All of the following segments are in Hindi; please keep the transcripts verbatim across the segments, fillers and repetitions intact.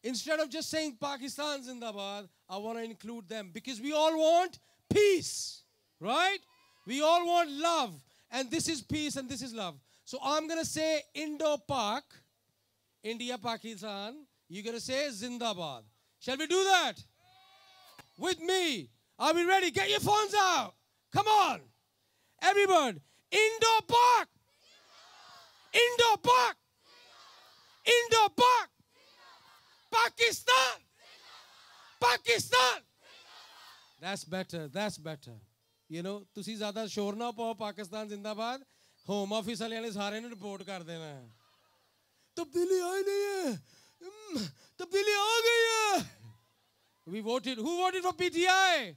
instead of just saying Pakistan Zindabad, I want to include them because we all want peace, right? We all want love, and this is peace and this is love. So I'm going to say Indo-Pak, India, Pakistan. You're going to say Zindabad. Shall we do that? With me. Are we ready? Get your phones out. Come on. Everyone. Indo-Pak. Indo-Pak. Indo-Pak. Pakistan. Pakistan. That's better. That's better. You know, ਤੁਸੀਂ ਜ਼ਿਆਦਾ ਸ਼ੋਰ ਨਾ ਪਾਓ ਪਾਕਿਸਤਾਨ ਜ਼ਿੰਦਾਬਾਦ ਹੋਮ ਆਫਿਸ ਵਾਲਿਆਂ ਨੇ ਸਾਰਿਆਂ ਨੂੰ ਰਿਪੋਰਟ ਕਰ ਦੇਣਾ ਹੈ ਤਬਦੀਲੀ ਆਈ ਨਹੀਂ ਹੈ ਤਬਦੀਲੀ ਆ ਗਈ ਹੈ we voted who voted for P T I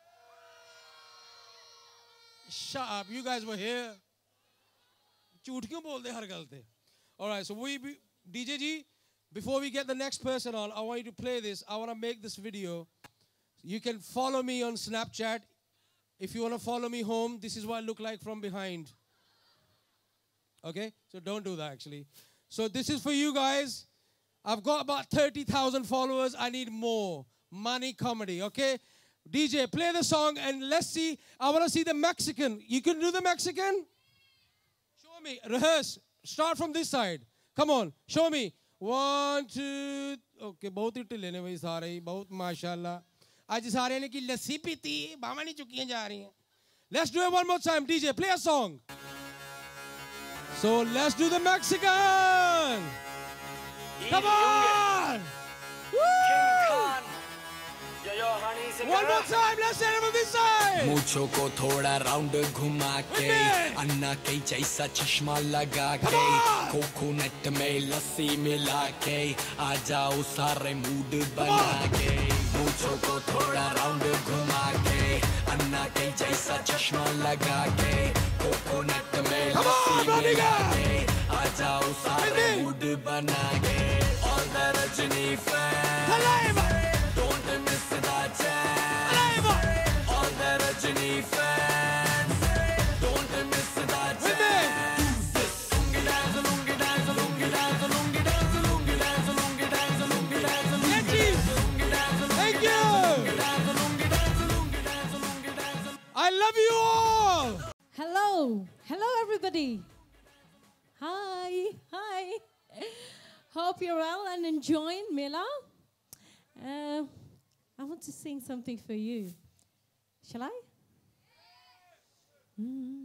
shut up you guys were here ਝੂਠ ਕਿਉਂ ਬੋਲਦੇ ਹਰ ਗੱਲ ਤੇ all right so we D J G before we get the next person on I want you to play this I want to make this video you can follow me on Snapchat. If you want to follow me home, this is what I look like from behind. Okay? So don't do that, actually. So this is for you guys. I've got about thirty thousand followers. I need more. Money comedy, okay? D J, play the song and let's see. I want to see the Mexican. You can do the Mexican? Show me. Rehearse. Start from this side. Come on. Show me. One, two. Okay, बहुत ही टिले ने भाई सारे ही बहुत माशाल्लाह. आज सारे ने की लस्सी पीती बामा नहीं चुकियां जा रही हैं. Let's do it one more time. D J, play a song. So let's do the Mexican. Come on. One more time. Let's say it from this side. मुझो को थोड़ा राउंड घुमा के अन्ना के जैसा चश्मा लगा के कोकोनट में लस्सी मिला के आ जाओ सारे मूड बना के मुझो को थोड़ा राउंड घुमा के अन्ना के जैसा चश्मा लगा के कोकोनट में लस्सी मिला के आ जाओ सारे मूड बना के all the Rajini fans don't miss that chance all the Rajini fans don't miss that chance lungi dance lungi dance lungi dance lungi dance lungi dance lungi dance lungi dance lungi dance Thank you. I love you all. Hello. Hello, everybody. Hi. Hi. Hope you're well and enjoying Mela. Uh, I want to sing something for you. Shall I? Mm.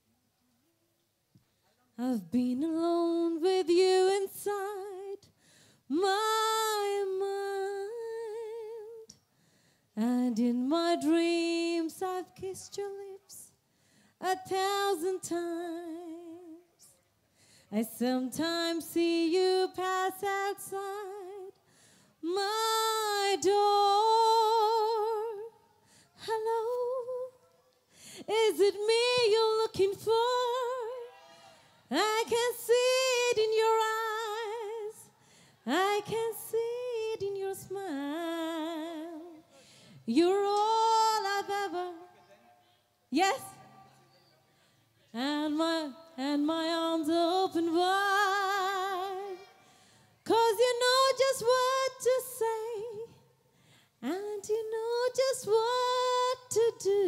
I've been alone with you inside my mind, and in my dreams I've kissed your lips a thousand times. I sometimes see you pass outside my door. Hello, is it me you're looking for? I can see it in your eyes. I can see it in your smile. You're all I've ever. Yes. And my and my arms are open wide, 'cause you know just what to say, and you know just what to do.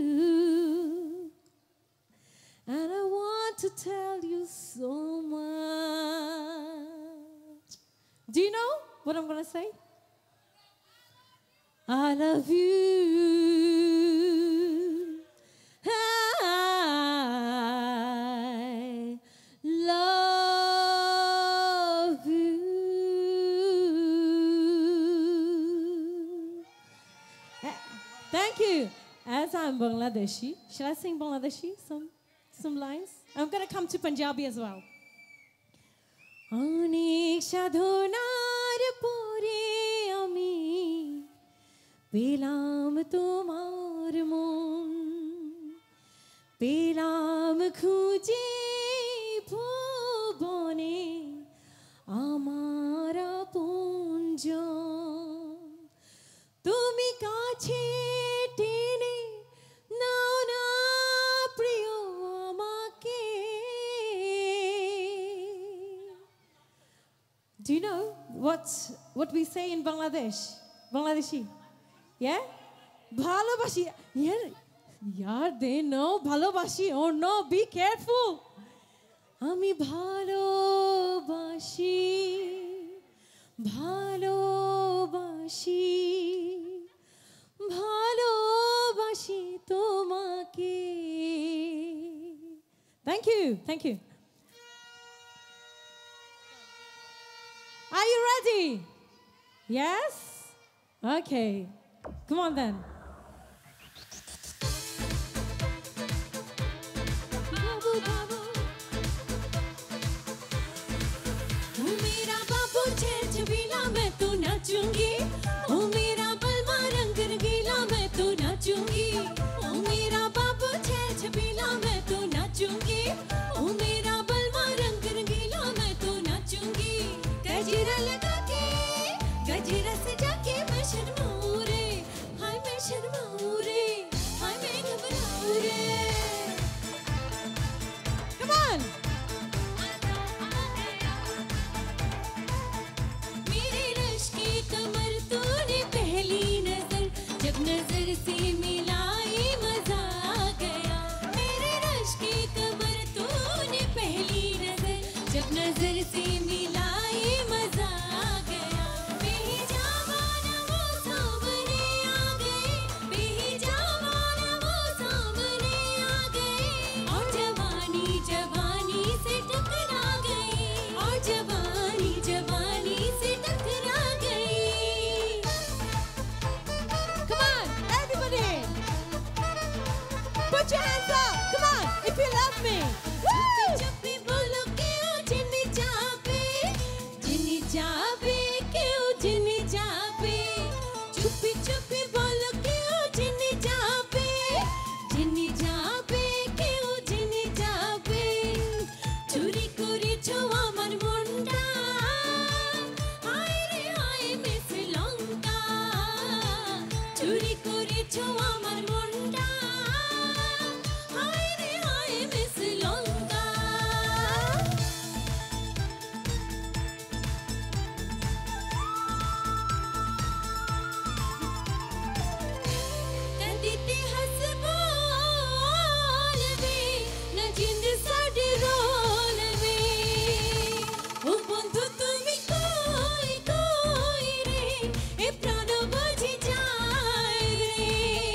And I want to tell you so much. Do you know what I'm going to say? I love you. I love you. Thank you. As I'm Bangladeshi, shall I sing Bangladeshi? Some, some lines? I'm going to come to Punjabi as well. Anik sadhonar pore ami pelam tomar mon pelam khuje bhubone amar aponjon tumi kache tene nao na priyo amake. Do you know what what's what we say in Bangladesh? Bangladeshi. Yeah? Bhalobashi. Yeah. Yeah, they know Bhalobashi. Oh no, be careful. Ami bhalobashi. Bhalobashi. Bhalobashi tomake. Thank you. Thank you. Are you ready? Yes? Okay. Come on then. Babu, babu. O mera babu chher chhabila main to nachungi. O mera balma rang rangila main to nachungi. O mera babu chher chhabila main to nachungi. O mera balma rang rangila main to nachungi. गजरा लगा के गजरा सजा के मैं शर्माऊं रे हाय मैं शर्माऊं रे हाय मैं घबराऊं रे Come on मेरे रश की कमर तूने पहली नजर जब नजर से मिलाई मजा आ गया मेरे रश की कमर तूने पहली नजर जब नजर से मिलाई मजा आ गया बेहिजावाना वो सामने आ गए बेहिजावाना वो सामने आ गए और जवानी जवानी से टकरा गई और जवानी जवानी से टकरा गई Come on everybody put your hands up come on if you love me चुप्पी बोलो क्यों जिन्नी चापे जिन्नी चापे क्यों जिन्नी चापे चुप्पी चुप्पी बोलो क्यों जिन्नी चापे जिन्नी चापे क्यों जिन्नी चापे चुरी कुरी छुआ मन मुंडा हाय रे हाय मिस लंका चुरी कुरी छुआ मन मुंडा हाय रे हाय मिस लंका कंदीते हंस बोल वे न जिंद साडे रोल वे ओ बंधु तुमी कोई कोई रे ए प्राण बाजी जाए रे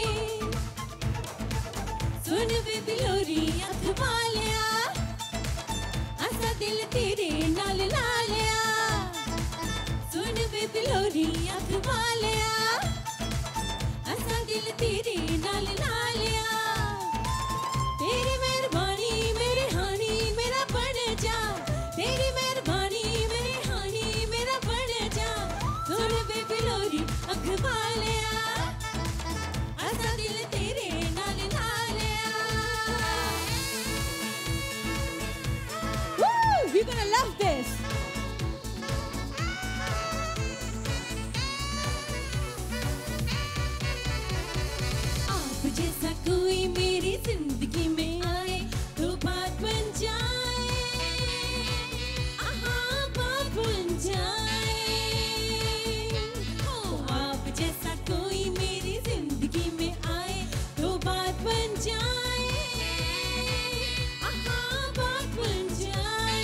सुन वे बिलोरी अख वालिया असा दिल तेरे नाल ला लिया सुन वे बिलोरी अख वालिया असा दिल तेरे नाल ला लिया तेरी मेहरबानी मेरे हानी मेरा बन जा तेरी मेहरबानी मेरे हानी मेरा बन जा सुन वे बिलोरी अख वालिया असा दिल तेरे नाल ला लिया Woo! You're gonna love this. आप जैसा कोई मेरी जिंदगी में आए तो बात बन जाए आहा बात बन जाए ओ आप जैसा कोई मेरी जिंदगी में आए तो बात बन जाए आहा बात बन जाए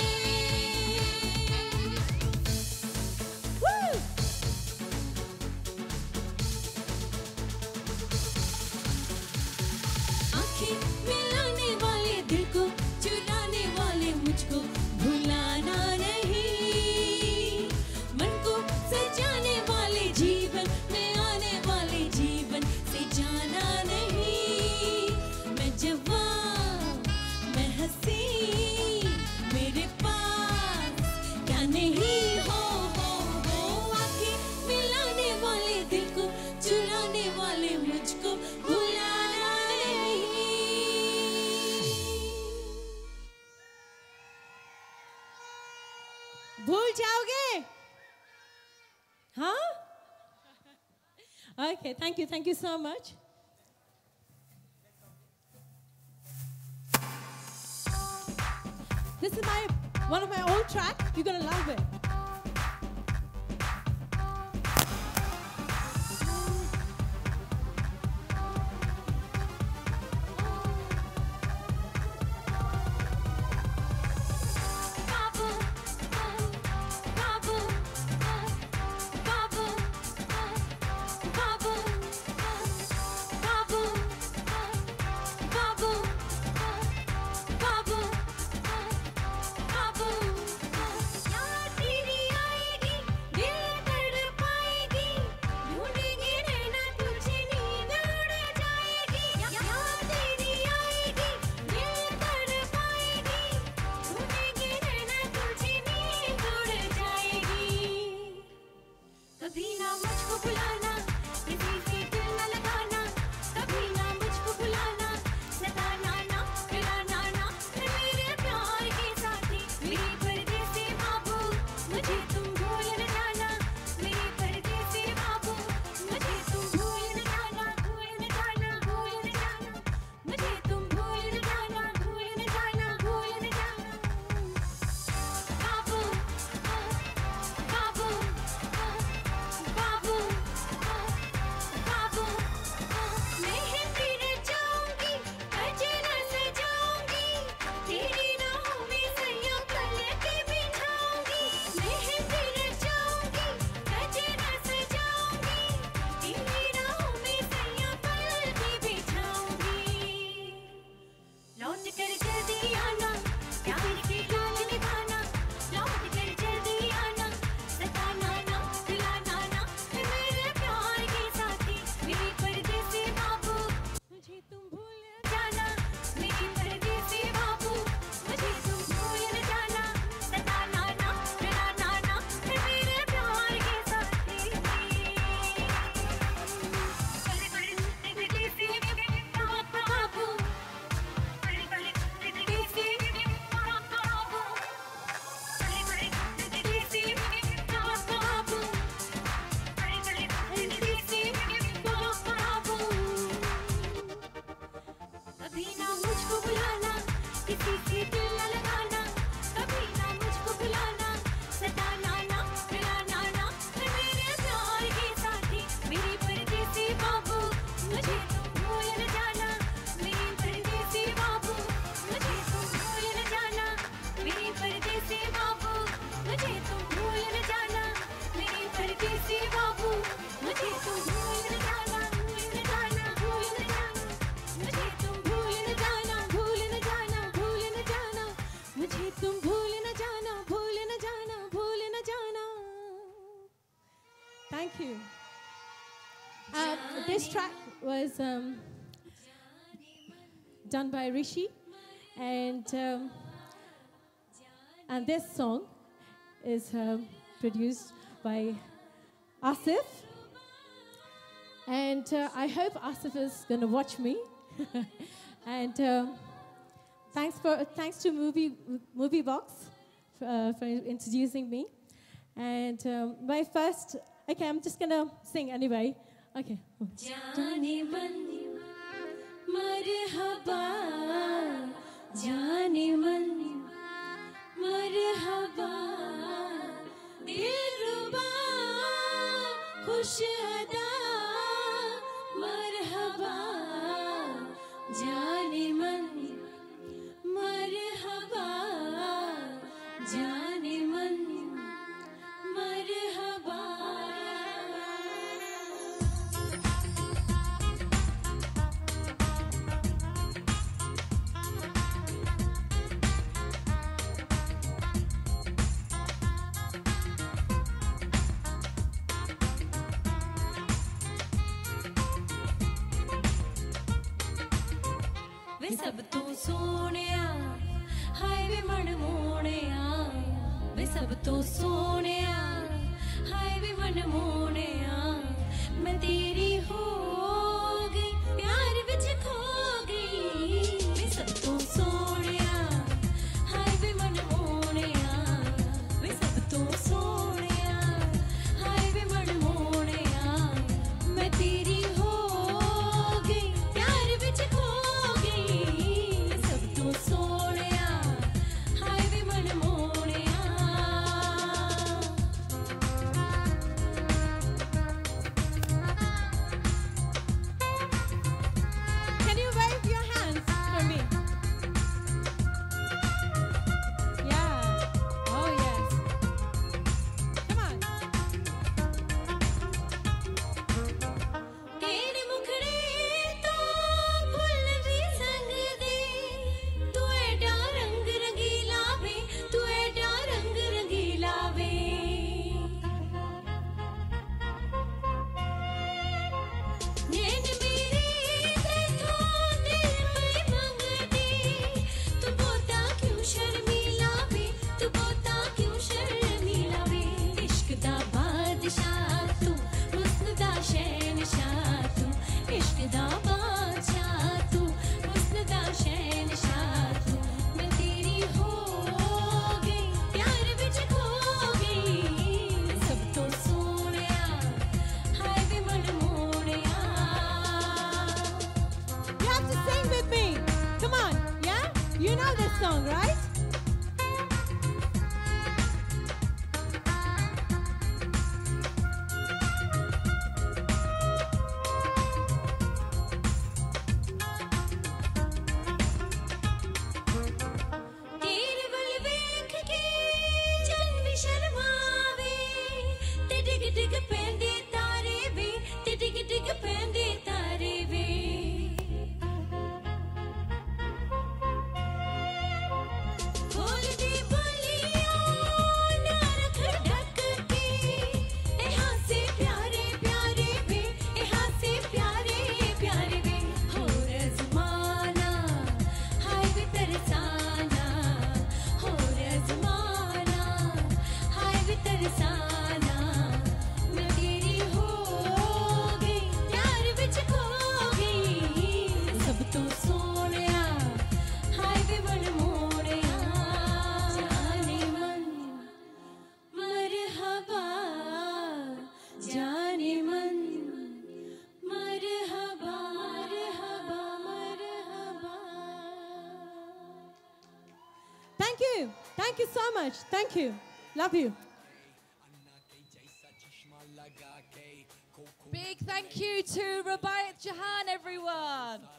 Woo! आंखें मिलाने वाले दिल को चुराने वाले मुझको भुलाना नहीं मन को सजाने वाले जीवन में आने वाले जीवन से जाना नहीं मैं जवान मैं हंसी मेरे पास क्या नहीं हो हो हो आंखें मिलाने वाले दिल को चुराने वाले मुझको भुलाना नहीं भूल जाओगे हाँ Okay, thank you, thank you so much. This is my one of my old tracks. You're gonna love it. ना मुझको बुलाना, किसी से दिल न लगाना, कभी ना मुझको बुलाना, सताना ना, रुलाना ना, मेरे प्यार के साथी, मेरे परदेसी बाबू, मुझे तुम भूल न जाना, मेरे परदेसी बाबू, मुझे तुम भूल न जाना, भूल न जाना, भूल न जाना, मुझे तुम भूल न जाना, भूल न जाना, भूल न जाना, बाबू, बाबू, बाबू, बाबू, मेहंदी रचाऊंगी, गजरा सजाऊंगी, तेरी राहों में सैया पलके बिछाऊंगी, मेहंदी रचाऊंगी, गजरा सजाऊंगी, तेरी राहों में सैया पलके बिछाऊंगी, लौट कर जल्दी आना, प्यार की लाज निभाना, लौट कर जल्दी आना, सताना ना, रुलाना ना, मेरे प्यार के साथी, मेरे परदेसी बाबू, मुझे तुम भूल न जाना, मेरे परदेसी बाबू, मुझे तुम भूल न जाना, सताना ना, रुलाना ना, मेरे प्यार के साथी, परदेसी बाबू, परदेसी बाबू, परदेसी बाबू, परदेसी बाबू, कभी ना मुझको बुलाना, किसी से दिल न लगाना, कभी ना मुझको बुलाना, सताना ना, रुलाना ना, मेरे प्यार के साथी, मेरे परदेसी बाबू, मुझे तुम भूल न जाना, मेरे परदेसी बाबू, मुझे तुम भूल न जाना, मेरे परदेसी बाबू, मुझे तुम भूल न जाना, मेरे परदेसी बाबू, मुझे तुम भूल न जाना, भूल न जाना, भूल न जाना, मुझे तुम भूल न जाना, भूल न जाना, भूल न जाना, मुझे तुम भूल न जाना, भूल न जाना, भूल न जाना. Thank you. Uh, this track was um, done by Rishi, and um, and this song is um, produced by Asif. And uh, I hope Asif is going to watch me. And um, thanks for thanks to Movie Movie Box uh, for introducing me. And um, my first, okay, I'm just gonna sing anyway. Okay. जाने मन मरहबा, जाने मन मरहबा, दिलरुबा खुश अदा मरहबा, जाने मन मरहबा, जाने मन मरहबा. वे सब तो सोनिया, हाय वे मन मोनिया, वे सब तो सोनिया, हाय वे मन मोनिया, मैं तेरी हो गई, प्यार विच खो गई, वे सब तो सोनिया, हाय वे मन मोनिया, वे सब तो सोनिया, हाय वे मन मोनिया, मैं तेरी हो गई, प्यार विच खो गई, सब तो सोनिया, हाय वे मन Moniya. you. Thank you so much. Thank you. Love you. Big thank you to Rubaiyat Jahan, everyone.